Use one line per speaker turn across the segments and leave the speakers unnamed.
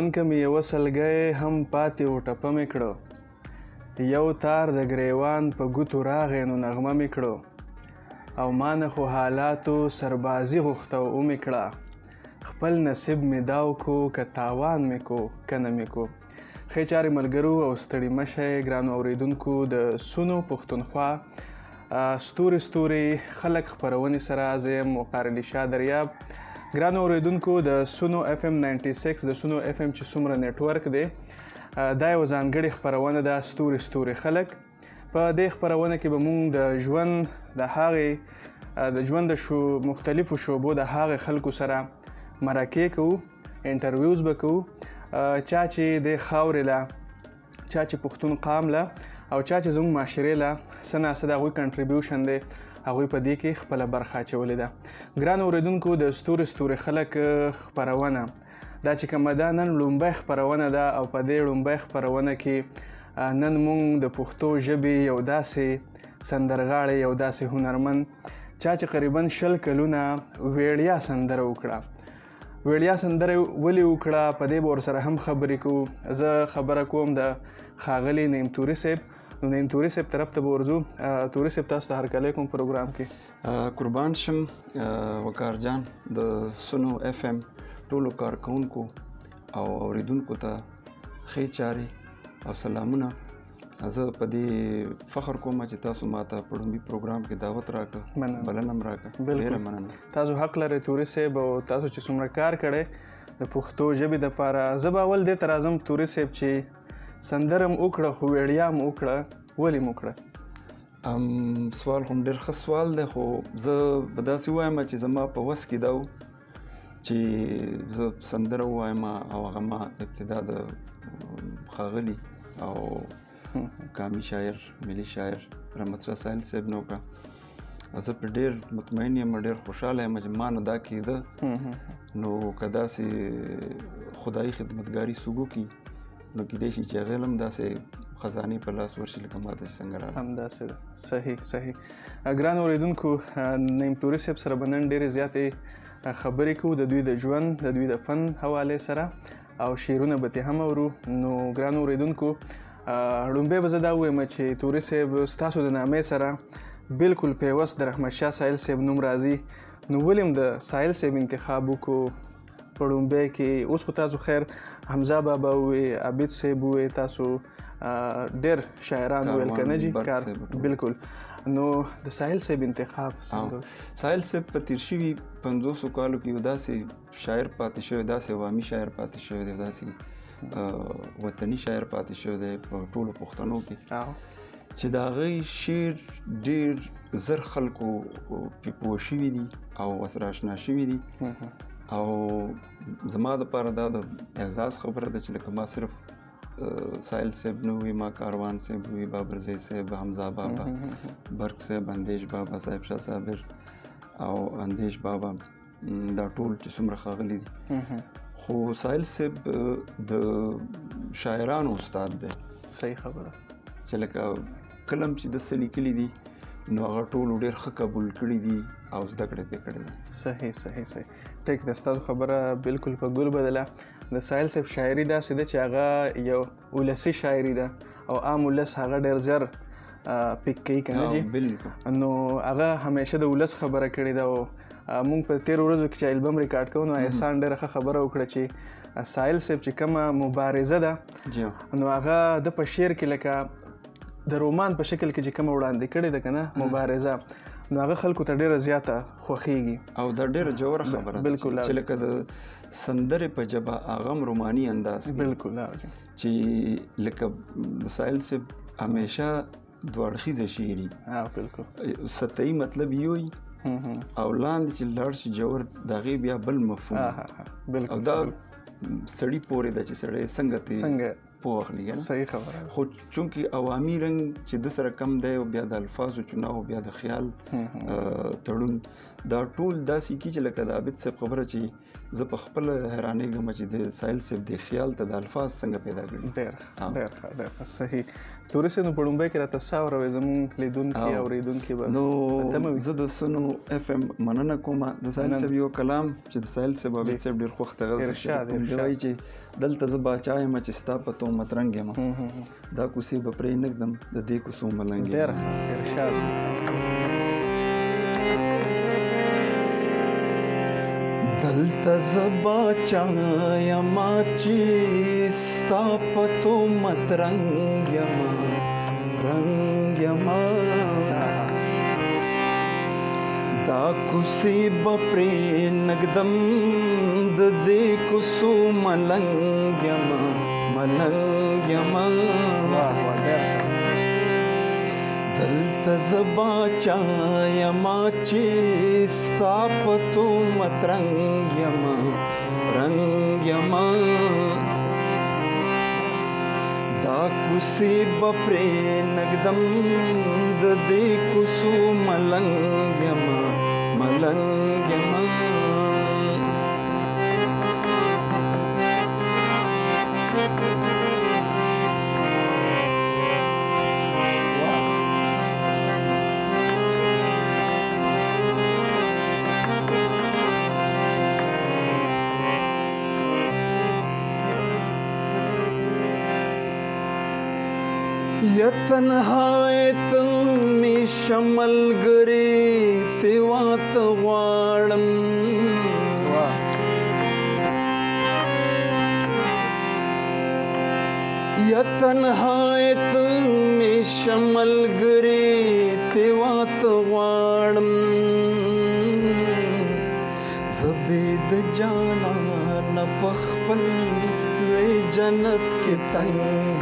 ژوند که مې یوه سلګی هم پاتې و ټپه مې کړه، یو تار د ګریوان په ګوتو راغی نو نغمه مې کړه، او ما نه خو حالاتو سربازي غوښته و مې کړه، خپل نصیب مې داو کو که تاوان مې کو کنه مې کو. ښې چارې ملګرو او ستړي مه شئ ګرانو اورېدونکو د سونو پښتونخوا ستوري ستوري خلک خپرونې سره زه یم وقار علي شاه دریاب. ګرانو اورېدونکو د سونو اف ام 96 د سونو اف ام چې څومره نیټورک دی دا یو ځانګړې خپرونه ده ستوري ستوري خلک. په دې خپرونه کې به مونږ د ژوند د هغې د ژوند د مختلفو شعبو د هغې خلکو سره مرکې کوو، انټرویوز به کوو، چا چې د خاورې له، چا چې پښتون قام له، او چا چې زموږ معاشرې له څه نه څه د هغوی کنټریبیوشن دی هغوی په دې کې خپله برخه اچولې ده. ګرانو اورېدونکو د ستوري ستوري خلک خپرونه دا چې کومه ده نن لومبۍ خپرونه ده، او په دې لومبۍ خپرونه کې نن مونږ د پښتو ژبې یو داسې سندرغاړی، یو داسې هنرمند چا چې قریبا 20 کلونه ویړیا سندره وکړه. ویړیا سندره ولې وکړه په دې به ورسره هم خبرې کوو. زه خبره کوم د ښاغلي نعیم توري صاحب. نو نعیم توري صاحب طرف ته به ورځو. توري صاحب تاسو ته هرکلی کوم پروګرام کې.
قربان شم وقار جان. د سونو اف ام ټولو کارکوونکو او اوریدونکو ته ښې چارې او سلامونه. زه په دې فخر کوم چې تاسو ماته په لومړي پروګرام کې دعوت راکړه، بلنه م راکړه. ډېره مننه.
تاسو حق لرئ توري صاحب، او تاسو چې څومره کار کړی د پښتو ژبې دپاره. زه به اول دې ته راځم توري صاحب چې سندره م وکړه خو ویړیا م وکړه، ولې م وکړه؟
سوال هم ډېر ښه سوال دی، خو زه به داسې ووایم چې زما په وس کې دا و چې زه سندره ووایم، او هغه ما ابتدا د ښاغلي او قامي شاعر، ملي شاعر رحمت شاه سایل صاحب نه وکړه. زه پرې ډېر مطمئن یم، ډېر خوشحاله یم چې ما نه دا کېده، نو که داسې خدایي خدمتګاري څوک وکړي نو کیدای شي چې هغې هم داسې خزانې په لاس ورشي لکه ما داسې څنګه راغله.
همداسې ده. صحیح صحیح. ګران اورېدونکو نعیم توري صاحب سره به نن ډېرې زیاتې خبرې کوو د دوی د ژوند، د دوی د فن حوالې سره، او شعرونه به ترې هم اورو. نو ګران اورېدونکو لومبۍ به زه دا ووایم چې توري صاحب ستاسو د نامې سره بلکل پیوست د رحمت شاه سایل صاحب نوم راځي، نو ولې هم د سایل صاحب انتخاب وکړو په لومبۍ کې؟ اوس خو تاسو خیر حمزه بابا ووې، عابد صاحب ووې، تاسو ډېر شاعران وویل که نه جي کار بلکل. نو د سایل صاحب انتخاب څنګه؟
سایل صاحب په تیر شوي 50 کالو کې یو داسې شاعر پاتې شوی، داسې عوامي شاعر پاتې شوی دی، داسې وطني شاعر پاتې شوی دی په ټولو پښتنو کې چې د هغې شعر ډېر زر خلکو پرې پوه شوي دي او ورسره اشنا شوي دي. او زما دپاره دا د اعزاز خبره ده چې لکه ما صرف سایل صاحب نه وي، ما کاروان صاحب وي، بابرزی صاحب، حمزه بابا، برق صاحب، اندیش بابا، صاحب شاه صابر او اندیش بابا، دا ټول چې څومره ښاغلي دي. خو سایل صاحب د شاعرانو استاد دی.
صحیح خبره.
چې لکه کلم چې د څه لیکلي دي نو هغه ټولو ډېر ښه قبول کړي دي او زده کړې پرې کړې دي.
صحیح صحیح صحیح. ټیک ده، ستاسو خبره بلکل په ګل بدله. د سایل صاحب شاعري داسې ده چې هغه یو ولسي شاعري ده، او عام ولس هغه ډېر زر پیک کوي که نه جي.
بلکل.
نو هغه همیشه د ولس خبره کړې ده. او مونږ په تېرو ورځو کې چې البم ریکارډ کوو نو احسان ډېره ښه خبره وکړه چې سایل صاحب چې کومه مبارزه ده نو هغه د په شعر کې لکه د رومان په شکل کې چې کومه وړاندې کړې ده که نه مبارزه، نو هغه خلکو ته ډېره زیاته خوښېږي
او دا ډېره ژوره خبره ده چې لکه د سندرې په ژبه هغه هم روماني انداز
بلکل
چې لکه د سایل صاحب همیشه دوه اړخیزه شعري
بلکل
سطحي مطلب یې وي او لاندې چې لاړ شي جوور د هغې بیا بل مفهوم، او دا سړي پورې ده چې سړی څنګه په واخلي کنه.
صحیح خبره.
خو چونکی عوامي رنګ چې د سره کم دی او بیا د الفاظو چناو بیا د خیال تړون دا ټول داسې کی چې لکه د عابد صاحب خبره چې زه په خپل حیرانېږم چې د ساحل صاحب د خیال ته د الفاظ څنګه پیدا کړي.
ډېر صحیح. توري صاحب په لومړی کې راته څه اورئ زموږ لیدونکي اورېدونکي به
نو زه د سنو اف ام مننه کوم د ساحل صاحب یو کلام چې د ساحل صاحب عابد صاحب ډېر خوښ تغذر وایي چې دلته زه باچا یم چې ستا په تهمت رنګ یم دا کوڅې به پرې نږدم د دې کوڅو ملنګ یم.
ډېر ښه ارشاد.
دلته زه باچا یم چې ستا په تهمت رنګ یم دا کوڅې به پرې نږدم د دې کوڅو ملنګ یم دلته زه باچا یم چې ستا په تهمت رنګ یم دا کوڅې به پرې نږدم د دې کوڅو ملنګ یم یا تنهایت می شمل گری تیوات غواړم یا تنهایت می شمل گری تیوات غواړم زبید جانا نه پخپل وی جنت کې تنگ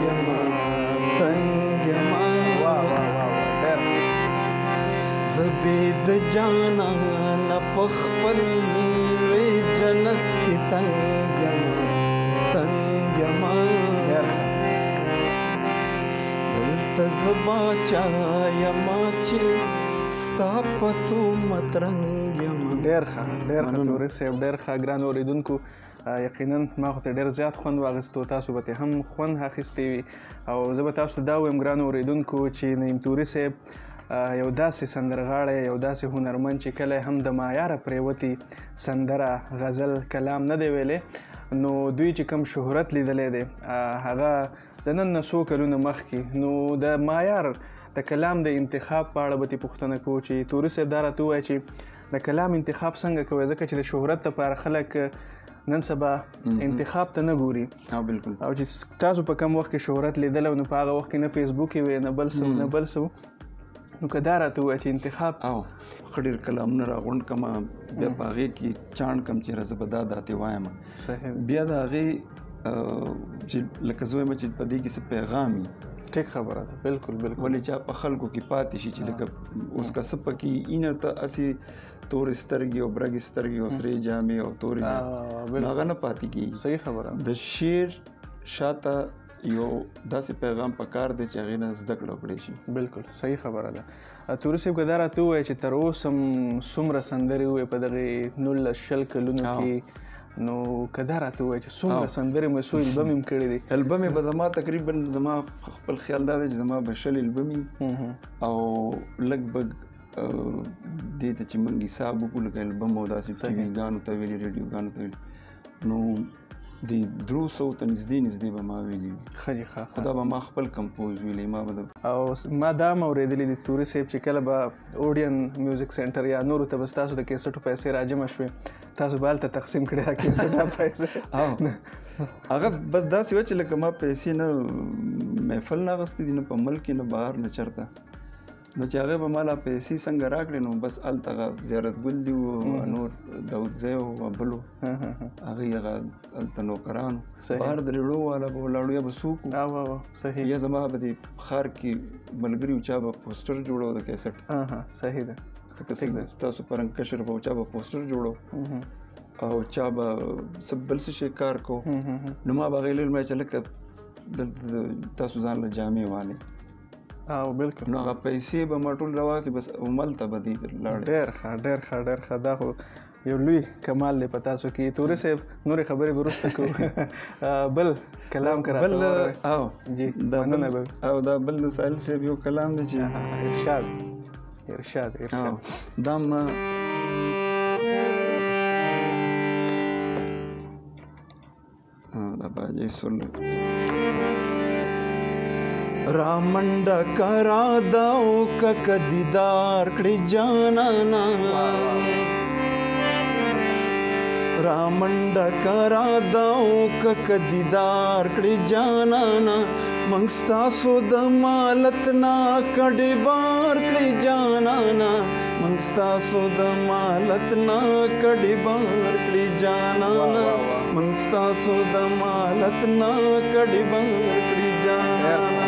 زبید جانا نه پخپل وی جنت کې تنگ دلته زه باچا یم چې ستا په تهمت رنګ یم.
ډېر ښه توري صاحب ډېر ښه. ګران اورېدونکو یقینا ما خو ته ډېر زیات خوند واخیستو تاسو به هم خوند اخیستی وي او زه به تاسو دا ویم ګران اورېدونکو چې نعیم توري صاحب یو داسې سندرغاړی یو داسې هنرمند چې کله هم د معیاره پرېوتي سندره غزل کلام نه دی ویلی نو دوی چې کوم شهرت لیدلی دی هغه د نن نه څو کلونه مخکې نو د معیار د کلام د انتخاب په اړه به ترې پوښتنه کوو چې توري صاحب دا راته ووایه چې د کلام انتخاب څنګه کوئ ځکه چې د شهرت لپاره خلک نن سبا انتخاب ته نه ګوري
بالکل
او چې تاسو په کم وخت کې شهرت لیدلی نو په هغه وخت کې نه فیسبوک یې وی نه بل څه نو که دا راته ووایه چې انتخاب
ښه ډېر کلامونه راغونډ کړمه بیا په هغې کې چاڼ کړم چې زه به دا داتې وایم بیا د هغې چې لکه زه وایم چې په دې کې څه پیغام وي.
ټیک خبره ده. بالکل
ولې چې په خلکو کې پاتې شي چې لکه اوس که څه پکې اینه ته هسې تورې سترګې او برګې سترګې او سرې جامې او تورې هغه نه پاتې کېږي.
صحیح خبره.
د شعر شاته یو داسې پیغام پکار دی چې هغې نه زده کړه وکړی شي.
بالکل صحیح خبره ده. توري صاحب که دا راته ووایه چې تر اوسه څومره سندرې ووایې په دغې 19 کلونو کې نو که دا راته ووایه چې څومره سندرې مې څو البم هم کړي دي.
البم یې به زما تقریبا زما خپل خیال دا دی چې زما به 20 البم او لږ بږ دې ته چې موږ حساب وکړو لکه البم او داسې ټي وي ګانو ته ویلي ریډیوګانو ته ویلي نو د 300 ته نږدې به ما ویلي وي.
ښه
دا به ما خپل کمپوز ویلي ما به
او ما دا هم اورېدلي دي توري صاحب چې کله به اوډین میوزیک سینټر یا نورو ته به ستاسو د کیسټو پیسې راجمع شوې تاسو به هلته تقسیم کړې دا کیسټ دا پیسې
هغه بس داسې وه چې لکه ما پیسې نه محفل نه اخیستې دي نه په ملک کې نه بهر نه چېرته نو چې هغې به ما لا پیسې څنګه راکړې نو بس هلته هغه زیارت ګل دي و نور داودزی و بل و هغې هغه هلته نوکرانو بهر د ریړو والا به ولاړو یا به څوک و یا زما به دې ښار کې ملګري و چا به پوسټر جوړو د کیسټ.
صحیح ده.
ستاسو په رنګ کشر به چا به پوسټر جوړو او چا به بل څه شی کار کو نو ما به هغې لیل ما چې لکه دلته تاسو ځان له جامې والي
او بالکل
نو هغه پیسې به ما ټول راواسي بس عمل ته به دې لاړې.
ډېر ښه دا خو یو لوی کمال دی په تاسو کې. توري صاحب نورې خبرې به وروسته کوو. بل کلام که راته
جی او دا بل د ساحل صاحب یو کلام دی چې
ارشاد
دا ما دا باجې سن رامنډه کرا داو کک دیدار کړي جانانا رامنډه کرا داو کک دیدار کړي جانانا منګستا سو د مالت نا کډي بار کړي جانانا منګستا سو د مالت نا کډي بار کړي جانانا منګستا سو د مالت نا کډي بار کړي جانانا.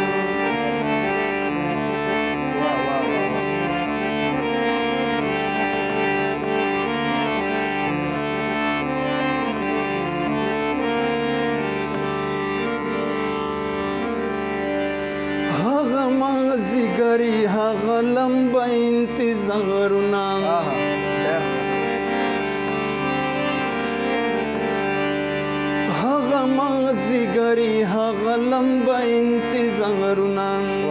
مازیګری هغه لمبه انتظارونه هغه مازیګری هغه لمبه انتظارونه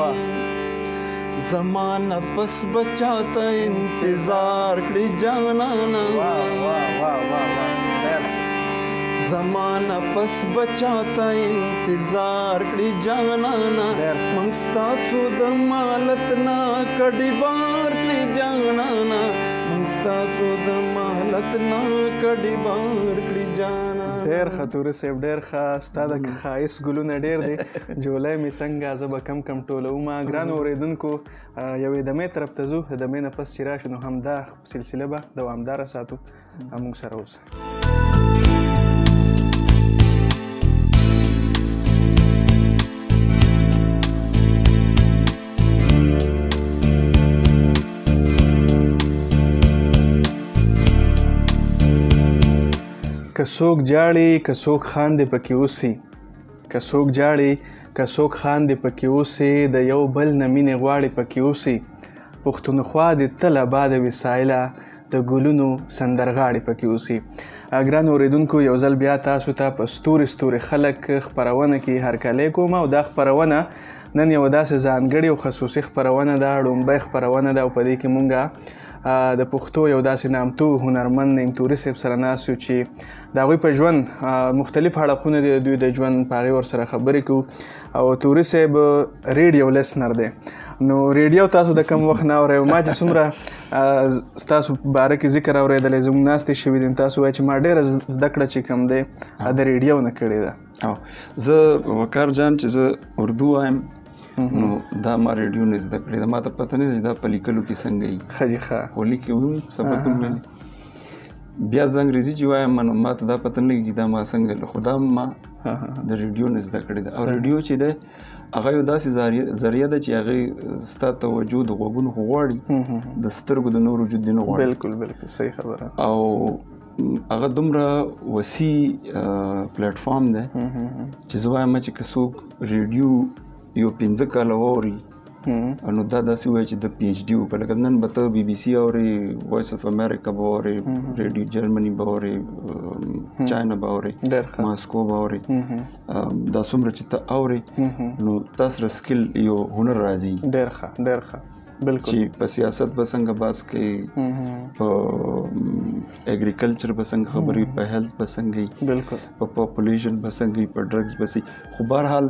زمانه پس بچاته انتظار کړي جانانا زمانہ پس بچاتا انتظار کړي جانانا منګستا سو د مالت نا کډي بار کړي جانانا منګستا سو د مالت نا کډي بار کړي جانانا.
ډېر ښه توري صاحب ډېر ښه ستا د ښایست ګلونه ډېر دی جولای مې څنګه زه به کم ټولومه. ګرانو اورېدونکو یوې دمې طرف ته ځو د دمې نه پس چې راشو نو همدا سلسله به دوامداره ساتو. موږ سره اوسه. که څوک جاړي که څوک خاندي پکې اوسي که څوک جاړي که څوک خاندي پکې اوسي د یو بل نه مینې غواړي پکې اوسي پښتونخوا د تل آباده وي سایله د ګلونو سندرغاړي پکې اوسي. ګران اوریدونکو یو ځل بیا تاسو ته په ستوري خلک خپرونه کې هرکلی کوم او دا خپرونه نن یو داسې ځانګړې او خصوصي خپرونه ده ړومبۍ خپرونه ده او په دې کې مونږ د پښتو یو داسې نامتو هنرمند نیم توري صاحب سره ناست یو چې د هغوی په ژوند مختلف اړخونه دي دوی د ژوند په هغې ورسره خبرې کوو او توري صاحب ریډیو لیسنر دی. نو ریډیو تاسو د کم وخت نه اورئ ما چې څومره ستاسو باره کې ذکر اورېدلی زموږ ناستې شوي دي تاسو وایئ چې ما ډېره زده کړه چې کوم دی د ریډیو نه کړې ده.
زه وقار جان چې زه اردو وایم نو دا ما ریډیو نه زده کړې ده ما ته پته نه ده چې دا په لیکلو کې څنګه وي
ښه جي ښه
خو لیکې هم سبق هم ویلي بیا زه انګریزي چې وایم نو ما ته دا پته نه لګي چې دا ما څنګه خو دا ما د ریډیو نه زده کړې ده او ریډیو چې دی هغه یو داسې ذریعه ده چې هغې ستا توجه د غوږونو خو غواړي د سترګو د نور وجود دې نه غواړي.
بالکل صحیح خبره.
او هغه دومره وسیع پلیټفارم دی چې زه وایم چې که څوک ریډیو یو 15 کاله واوري نو دا داسې وایي چې د پی ایچ ډي وکړه لکه نن به ته بي بي سي اورې وایس اف امریکا به اورې ریډیو جرمني به اورې چاینا به اورې ماسکو به اورې دا څومره چې ته اورې نو تا سره سکل یو هنر راځي.
ډېر ښه بالکل
چې په سیاست به څنګه باس کوي په اګریکلچر به څنګه خبرې په هیلث به څنګه
بالکل
په پاپولیشن به څنګه په ډرګز به خو بهرحال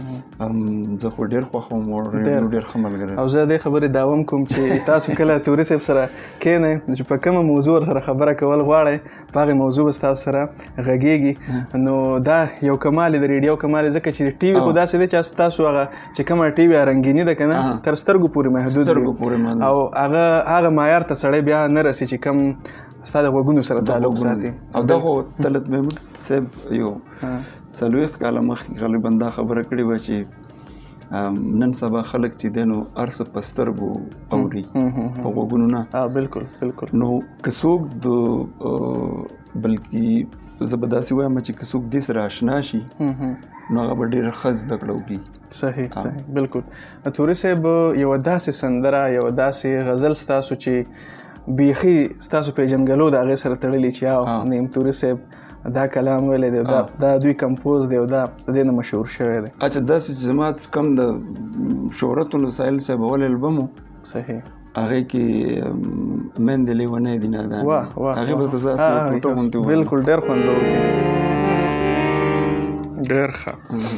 زه خو ډېر خوښوم او ډېر ښه ملګری
او زه دې خبرې داوم کوم چې تاسو کله توري صاحب سره کښېنئ چې په کومه موضوع سره خبره کول غواړئ په هغې موضوع به ستاسو سره غږېږي نو دا یو کمال د ریډیو کمال ځکه چې ټي وي خو داسې دی چې تاسو هغه چې کومه ټي وي رنګیني ده که نه تر سترګو پورې محدود او هغه معیار ته سړی بیا نه رسي چې کم ستا د غوږونو سره تعلق ساتي.
او دا خو طلعت محمود صاحب یو 40 کاله مخکې غالبا دا خبره کړې وه چې نن سبا خلک چې دی نو هر څه په سترګو اوري په غوږونو نه.
بالکل
نو که څوک د بلکې زه به داسې وایم چې که څوک دې سره اشنا شي نو هغه به ډېر ښه زده کړه وکړي.
صحیح بالکل. توري صاحب یو داسې سندره یو داسې غزل ستاسو چې بیخي ستاسو پیژنګلو د هغې سره تړلي چې نیم توري صاحب دا کلام ویلی دی دا دوی کمپوز دی او دا د دې نه مشهور شوی دی؟
اچھا داسې چې زما کم د شهرتونو ساحل صاحب اول البم و
صحیح
هغې کې مندې لیونی دي نادان هغې به ته ټوټه غوندې وویل.
بالکل ډېر خوندور دی ډېر ښه.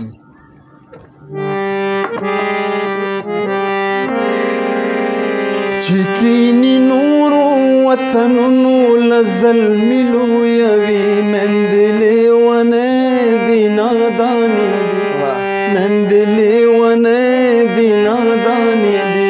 چې کینی نورو وطنونو لظلمي لویوي مندې لیونی دي نادانې دي مندې لیونی دي نادانې دي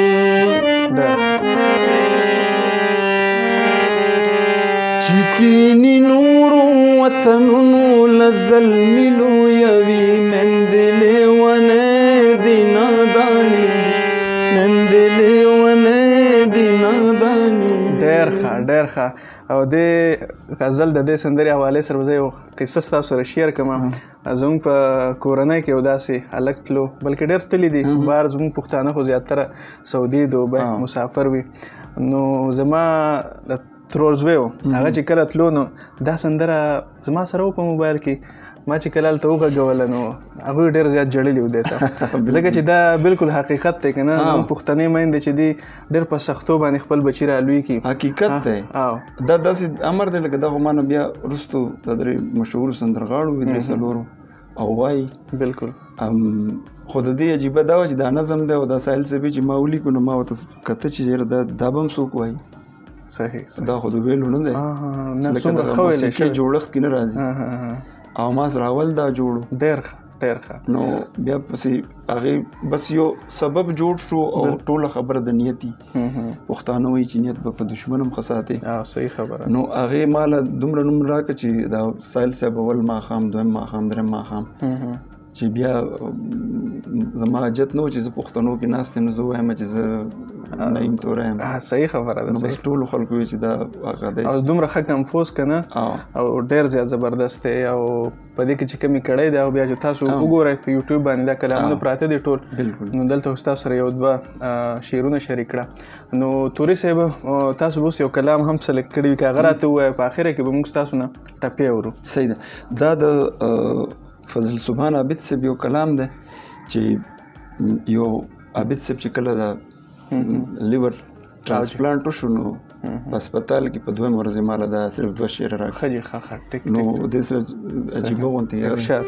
چې کینی نورو وطنونو لظلمي لویوي مندې لیونی دي نادانې دي مندې لیونی دي نادانې.
ډېر ښه ډېر ښه. او دې غزل د دې سندرې حوالې سره به زه یو قصه ستاسو سره شیر کړم. زموږ په کورنۍ کې یو داسې هلک تلو بلکې ډېر تللی دي بهر زموږ پښتانه خو زیاتره سعودي دوبۍ مسافر وي. نو زما د ترور زوی و هغه چې کله تلو نو دا سندره زما سره و په موبایل کې ما چې کله هلته وغږوله نو هغوی ډېر زیات جړلي و دې ته ځکه چې دا بالکل حقیقت دی که نه زموږ پښتنې میندې چې دي ډېر په سختو باندې خپل بچي رالوي کړي.
حقیقت دی دا داسې امر دی لکه دغه ما نه بیا وروستو د درې مشهورو سندرغاړو وي درې څلورو او وایي
بالکل.
خو د دې عجیبه دا وه چې دا نظم دی او دا ساحل صاحبي چې ما ولیکو نو ما ورته کته چې یاره دا به هم څوک وایي.
صحیح
دا خو د ویلو نه دی لکه د موسیقي جوړښت کې نه راځي او ما سره اول دا جوړو
ډېر ښه ډېر ښه.
نو بیا پسې هغې بس یو سبب جوړ شو او ټوله خبره د نیتي پښتانه وایي چې نیت به په دشمن هم ښه ساتي.
صحیح خبره.
نو هغې ما له دومره نوم راکړه چې دا ساحل صاحب اول ماښام دویم ماښام دریم ماښام چې بیا زما حاجت نه و چې زه پښتنو کې ناست یم نو زه وایم چې زه نعیم توره یم.
صحیح خبره ده.
نو بس ټولو خلکو وایي چې دا هغه دی
او دومره ښه کمپوز که نه او ډېر زیات زبردست دی او په دې کې چې کمی کړی دی او بیا چې تاسو وګورئ په یوټیوب باندې دا کلامونه پراته دي ټول نو دلته اوس تاسو سره یو دوه شعرونه شریک کړه. نو توري صاحب تاسو به اوس یو کلام هم سلیکټ کړی وي که هغه راته ووایه په اخره کې به موږ ستاسو نه ټپې اورو.
صحیح ده. دا د فضل سبحان عابد صاحب یو کلام دی چې یو عابد صاحب چې کله د لیور ټرانسپلانټ وشو نو په هسپتال کې په دویم ورځې ماله دا صرف دوه شعره راکړه.
ښه جي ښه ښه ټیک
نو دې سره عجیبه غوندې
ارشاد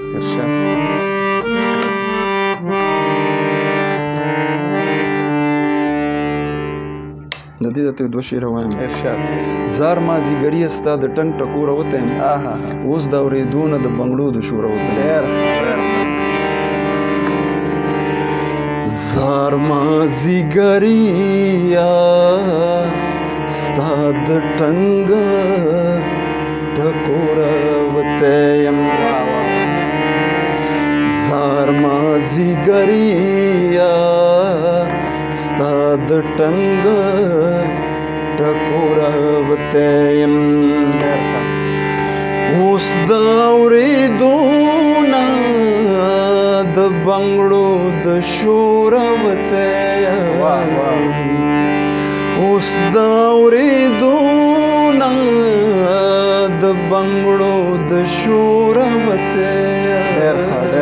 د دې ته دوه شعره وایم.
ارشاد.
زار مازیګري ستا د ټنګ ټکوره وته یم اوس د اورېدو نه د بنګړو د شوره وته زار مازیګریا ستا د ټنګ ټکوره وته یم زار مازیګریا ستا د ټنګ ټکوره وته یم اوس د اورېدو نه د بنګړو د شوره وته یم اوس د اورېدو نه د بنګړو د شوره وته یم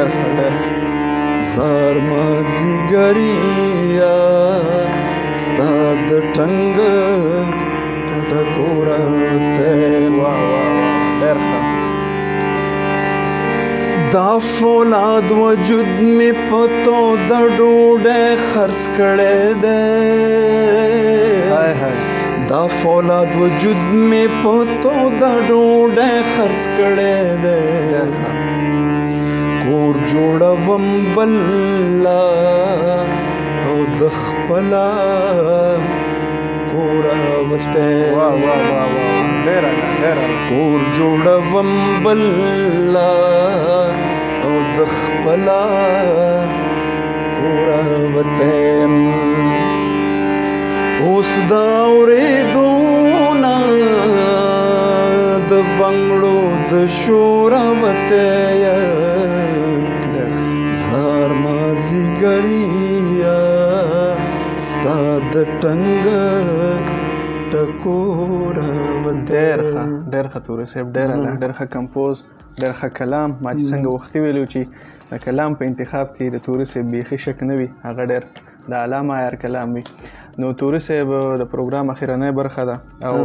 زار مازیګریا ستا د ټنګ ټکوره وته یم دا فولاد وجود می پتو د ډوډۍ خرڅ کړی دی دا فولاد وجود می پتو د ډوډۍ خرڅ کړی دی کور جوړوم بله او د خپله کوره وته کور جوړوم بله او د خپله کوره وته یم اوس د اورېدو نه د بنګړو د شوره وته یم ملګریا ستا د ټنګ ټکوره
ډېر ښه توري صاحب، ډېر ښه کمپوز، ډېر ښه کلام. ما چې څنګه وختي ویلو چې د کلام په انتخاب کې د توري صاحب بیخي شک نه وي، هغه ډېر د اعلی معیار کلام وي. نو توري صاحب د پروګرام اخرنۍ برخه ده او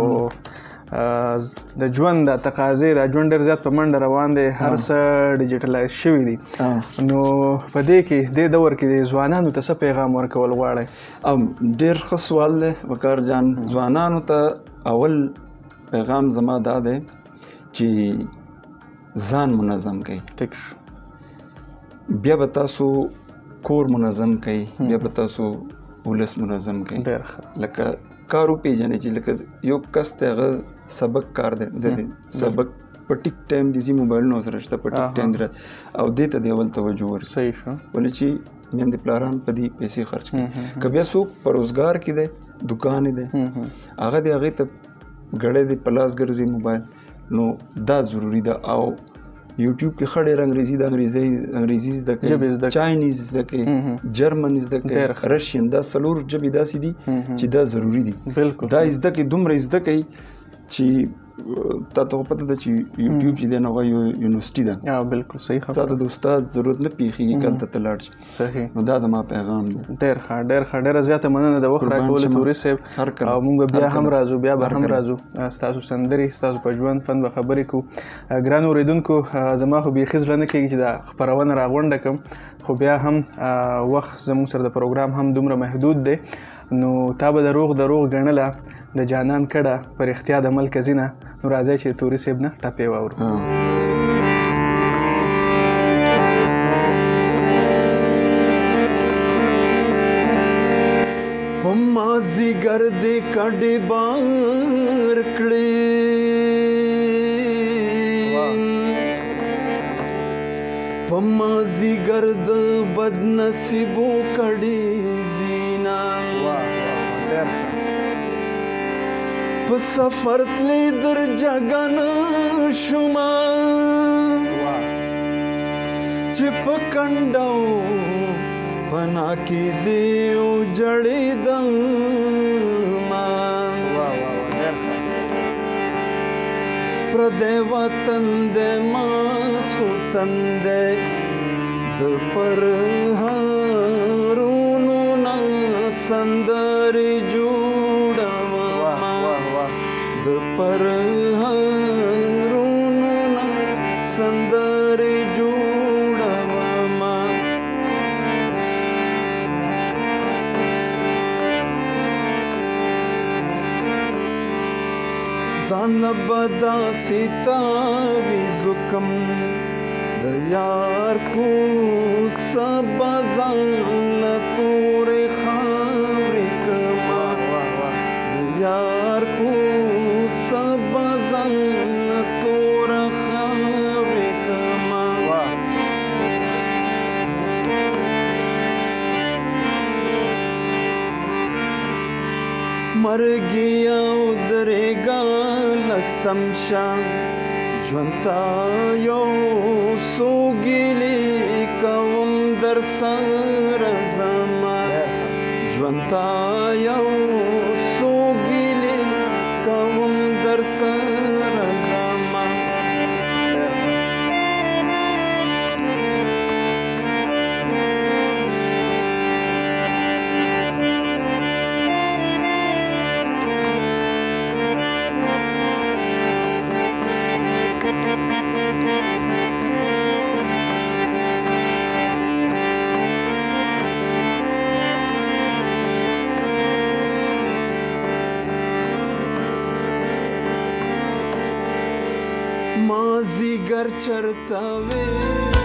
د ژوند د تقاضې د ژوند ډېر زیات په منډه روان دی، هر څه ډیجیټلایز شوي دي. نو په دې کې دې دور کې د ځوانانو ته څه پیغام ورکول غواړئ؟
ډېر ښه سوال دی وقار جان. ځوانانو ته اول پیغام زما دا دی چې ځان منظم کړئ.
ټیک شو.
بیا به تاسو کور منظم کړئ، بیا به تاسو ولس منظم کړئ.
ډېر ښه.
لکه کار وپېژنئ چې لکه یو کس دی هغه سبق کار دی، سبق په ټیک ټایم د ځي موبایلونو سره شته، په ټیک ټایم او دې ته د اول توجه ورکړي.
صحیح شو.
ولې چې میندې پلاران په دې پیسې خرچ کړي. که بیا څوک په روزګار کې دی، دوکان دی، هغه د هغې ته ګړی دی په لاس ګرځي موبایل، نو دا ضروري ده. او یوټیوب کې ښه ډېر انګریزي انګریزي زده کوي، چاینیز زده کوي، جرمن زده کوي، رشین. دا 4 ژبې داسې دي چې دا ضروري دي. دا زده کوي، دومره زده کوي چې تا ته پته ده چې یوټیوب چې دی نو هغه یو یونیورسټي ده.
بالکل صحیح خبره.
تا ته د استاد ضرورت نه پېښېږي هلته ته لاړ شي.
صحیح.
نو دا زما پیغام دی.
ډېر ښه، ډېره زیاته مننه د وخت راکولو توري صاحب. او موږ بیا هم راځو، بیا به هم راځو، ستاسو سندرې، ستاسو په ژوند فن به خبرې کوو. ګرانو اورېدونکو، زما خو بیخي زړه نه کېږي چې دا خپرونه راغونډه کړم، خو بیا هم وخت زموږ سره د پروګرام هم دومره محدود دی. نو تا به دروغ ګڼله د جانان کډه په رښتیا د ملک ځینه. نو راځئ چې توري صاحب نه ټپې واورو.
په مازدیګر دې کډې بار کړې، په مازدیګر د بد نصیبو کډې زینا، په سفر تلې در جګن شما چې په کنډو پنا کې دیو جړېدما، پردی وطن دی ما سوتن دی د پرهارونو نه سندرې د پرهارونو نه سندرې جوړومه، ځان له به داسې تعویض کم د یار کوڅه به ځان له تورې خاورې کړمه، د یار کوڅه به ځان له توره خاورې کړمه. مرګي او درېږه لږ تم شه، ژوند ته یو څو ګیلې کوم در سره زما، ژوند ته یو څو ګیلې کوم در سره زما. مازدیګر چرته وې